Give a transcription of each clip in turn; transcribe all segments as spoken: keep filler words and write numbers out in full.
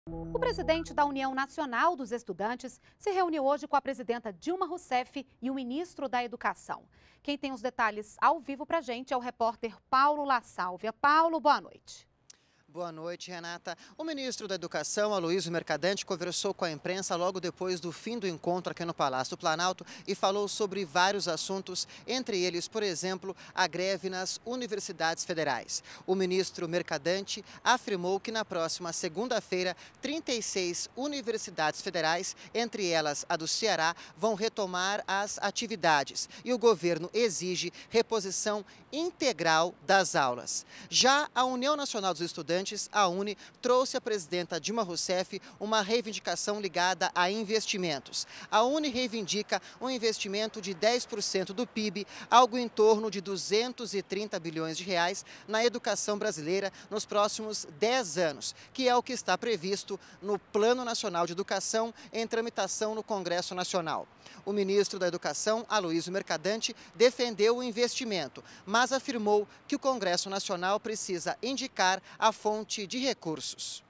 O presidente da União Nacional dos Estudantes se reuniu hoje com a presidenta Dilma Rousseff e o ministro da Educação. Quem tem os detalhes ao vivo pra gente é o repórter Paulo La Sálvia. Paulo, boa noite. Boa noite, Renata. O ministro da Educação, Aloysio Mercadante, conversou com a imprensa logo depois do fim do encontro aqui no Palácio do Planalto e falou sobre vários assuntos, entre eles, por exemplo, a greve nas universidades federais. O ministro Mercadante afirmou que na próxima segunda-feira, trinta e seis universidades federais, entre elas a do Ceará, vão retomar as atividades e o governo exige reposição integral das aulas. Já a União Nacional dos Estudantes, a UNE, trouxe à presidenta Dilma Rousseff uma reivindicação ligada a investimentos. A UNE reivindica um investimento de dez por cento do P I B, algo em torno de duzentos e trinta bilhões de reais na educação brasileira nos próximos dez anos, que é o que está previsto no Plano Nacional de Educação em tramitação no Congresso Nacional. O ministro da Educação, Aloysio Mercadante, defendeu o investimento, mas afirmou que o Congresso Nacional precisa indicar a fonte de recursos.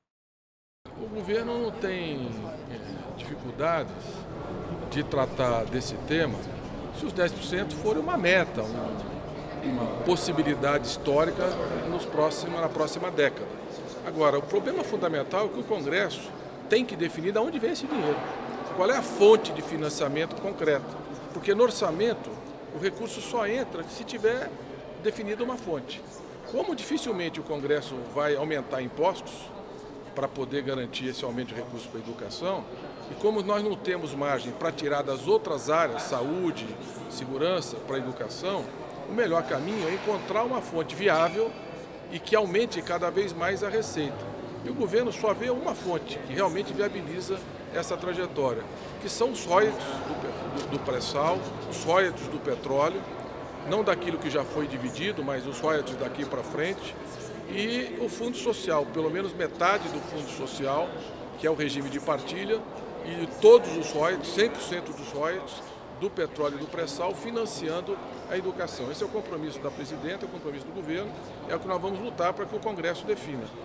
O governo não tem é, dificuldades de tratar desse tema se os dez por cento forem uma meta, uma, uma possibilidade histórica nos próximos, na próxima década. Agora, o problema fundamental é que o Congresso tem que definir de onde vem esse dinheiro. Qual é a fonte de financiamento concreta? Porque no orçamento o recurso só entra se tiver definida uma fonte. Como dificilmente o Congresso vai aumentar impostos para poder garantir esse aumento de recursos para a educação, e como nós não temos margem para tirar das outras áreas, saúde, segurança, para a educação, o melhor caminho é encontrar uma fonte viável e que aumente cada vez mais a receita. E o governo só vê uma fonte que realmente viabiliza essa trajetória, que são os royalties do, do, do pré-sal, os royalties do petróleo, não daquilo que já foi dividido, mas os royalties daqui para frente, e o fundo social, pelo menos metade do fundo social, que é o regime de partilha, e todos os royalties, cem por cento dos royalties do petróleo e do pré-sal, financiando a educação. Esse é o compromisso da presidenta, é o compromisso do governo, é o que nós vamos lutar para que o Congresso defina.